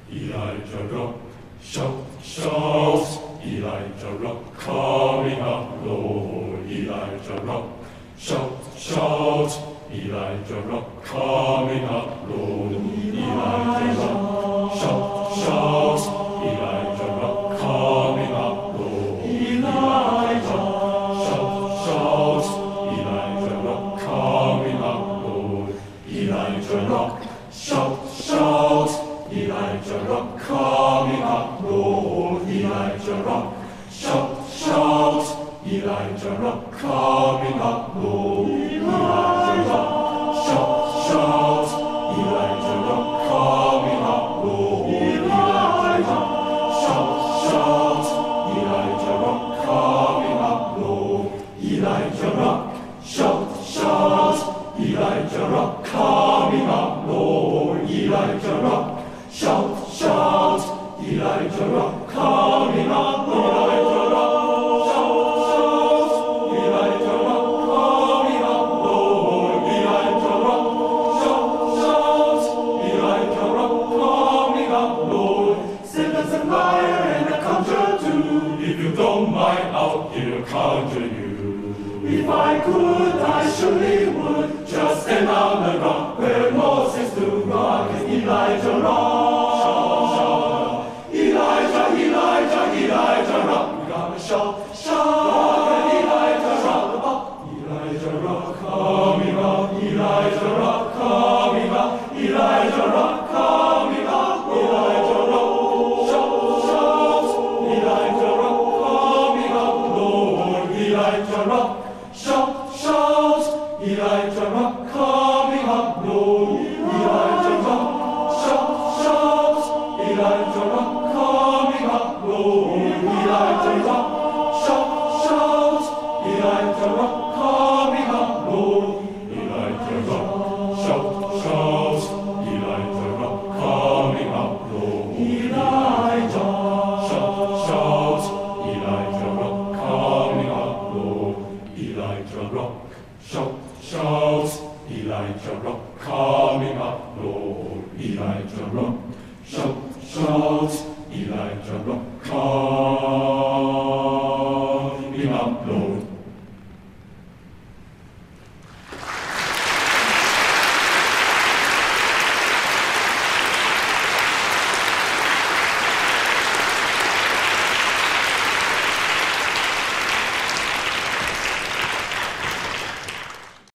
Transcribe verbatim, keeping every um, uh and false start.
Elijah rock, shout, shout, Elijah rock, coming up, Lord, Elijah rock, shout, shout, Elijah rock, coming up, Lord, Elijah rock, shout, shout, Elijah rock, coming up, Lord, Elijah, shout, shout, Elijah rock, coming up, Lord, Elijah rock, shout, shout, Elijah rock, coming up, Lord, Elijah rock, shout, shout, Elijah rock, coming up, Lord, Elijah rock, shout, shout, Elijah rock, coming up, Lord, Elijah, shout, shout, Elijah rock, coming up, Lord, Elijah rock, shout, shout, Elijah rock, coming up, Lord, Elijah rock, shout, shout, Elijah rock, coming up, Elijah rock, shout, shout, Elijah rock, coming up, Lord, Elijah rock, shout, shout, Elijah rock, coming up, Lord. Sing us a choir and a conjure too. If you don't mind, I'll here conjure you. If I could, I surely would just stand on the rock where Moses stood, rocking Elijah rock. Shout, shout, Elijah, Elijah, Elijah rock. We gotta shout, shout, Elijah rock up. Elijah rock coming up, Elijah rock coming up, Elijah rock coming up, Elijah rock. Shout, shout, Elijah rock coming up, Lord, Elijah rock. Shout, shout, Elijah rock coming up, Lord, Elijah rock. Shout, shout, Elijah rock coming up, Lord, Elijah rock. Shout, shout, Elijah rock coming up, Lord, Elijah rock. Shout, shout, Elijah rock coming up, Lord, Elijah. Shout, shout, Elijah rock coming up, Lord, Elijah rock. Shout, shout, Elijah rock coming up, Lord, Elijah rock. Shout, shout, Elijah rock coming.